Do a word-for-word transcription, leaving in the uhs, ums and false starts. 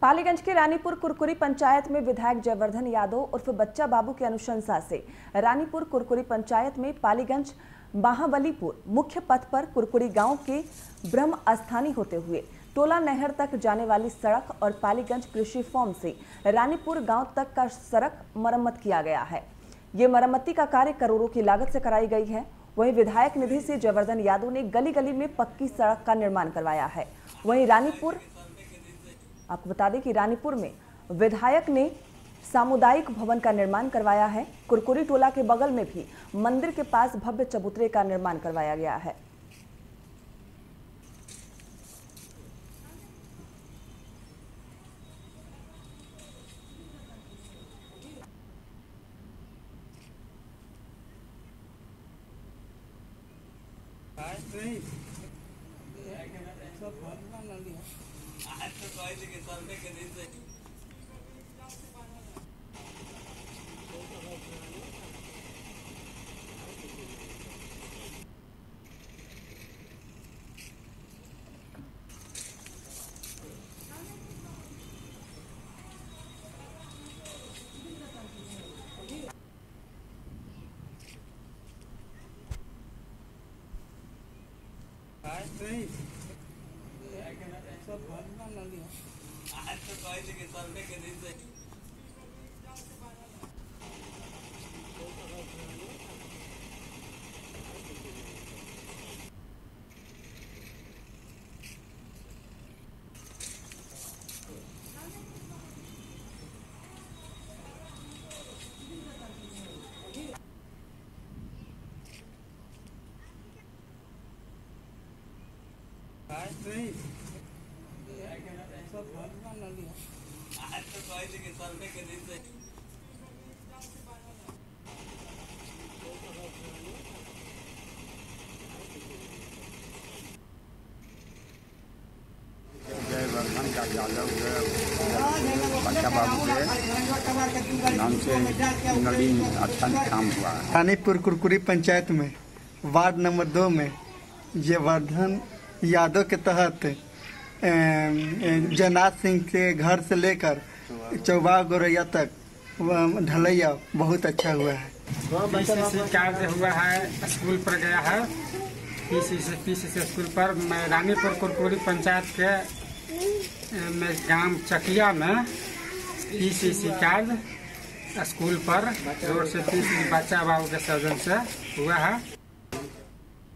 पालीगंज के रानीपुर कुरकुरी पंचायत में विधायक जयवर्धन यादव उर्फ बच्चा बाबू की अनुशंसा से रानीपुर कुरकुरी पंचायत में पालीगंज महाबलीपुर मुख्य पथ पर कुरकुरी गांव के ब्रह्म स्थानी होते हुए टोला नहर तक जाने वाली सड़क और पालीगंज कृषि फार्म से रानीपुर गांव तक का सड़क मरम्मत किया गया है। ये मरम्मती का कार्य करोड़ों की लागत से कराई गई है। वहीं विधायक निधि से जयवर्धन यादव ने गली गली में पक्की सड़क का निर्माण करवाया है। वहीं रानीपुर आपको बता दें कि रानीपुर में विधायक ने सामुदायिक भवन का निर्माण करवाया है। कुरकुरी टोला के बगल में भी मंदिर के पास भव्य चबूतरे का निर्माण करवाया गया है। जयवर्धन का यादव बच्चा बाबू के नाम से नली अच्छा काम हुआ है। रानीपुर कुरकुरी पंचायत में वार्ड नंबर दो में जयवर्धन यादव के तहत जयनाथ सिंह के घर से लेकर चौबा गोरैया तक ढलैया बहुत अच्छा हुआ है। पीसीसी कार्य हुआ है, स्कूल पर गया है। पीसीसी पीसीसी स्कूल पर मैं रानीपुर कुरकुरी पंचायत के में गांव चकिया में पीसीसी कार्य स्कूल पर रोड से पीसीसी बच्चा बाबू के सौजन से हुआ है।